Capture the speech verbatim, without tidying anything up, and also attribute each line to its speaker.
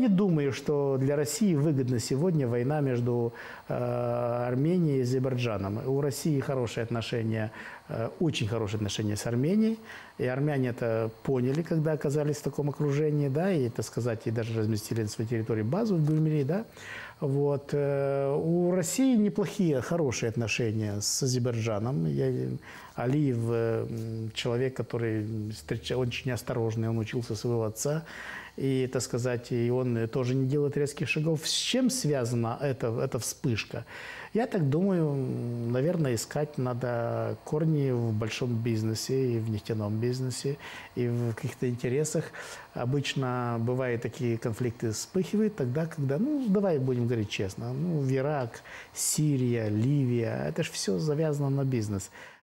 Speaker 1: не думаю, что для России выгодна сегодня война между э, Арменией и Азербайджаном. У России хорошие отношения, э, очень хорошие отношения с Арменией. И армяне это поняли, когда оказались в таком окружении, да, и, так сказать, и даже разместили на своей территории базу в Гюльмире, да. Вот. Э, у России неплохие, хорошие отношения с Азербайджаном. Я, Алиев э, человек, который встреча, очень осторожный, он учился своего отца. И, так сказать, и он тоже не делает резких шагов. С чем связана эта, эта вспышка? Я так думаю, наверное, искать надо корни в большом бизнесе, и в нефтяном бизнесе, и в каких-то интересах. Обычно бывают такие конфликты вспыхивают тогда, когда, ну, давай будем говорить честно, ну, Ирак, Сирия, Ливия, это же все завязано на бизнес.